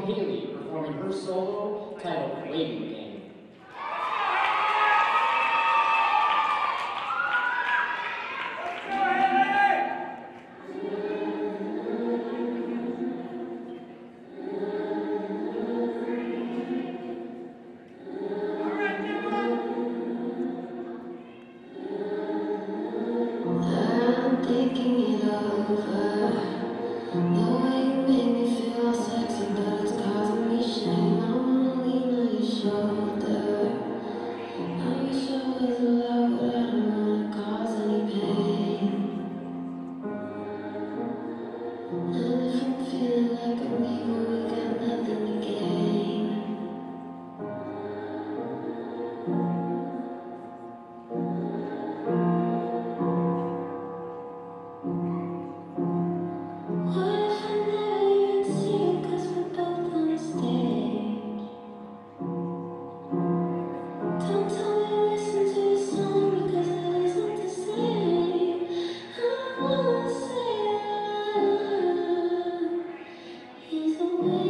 Haley performing her solo titled Waiting Game. Thinking it over, the way you make me feel sexy, but it's causing me shame. I wanna lean on your shoulder. I wish I was allowed, but I don't wanna cause any pain. And if I'm feeling like a weak, we got nothing to gain. What if I never even see you, 'cause we're both on the stage? Don't tell me listen to your song, because it isn't the same. I don't wanna say that. Either way.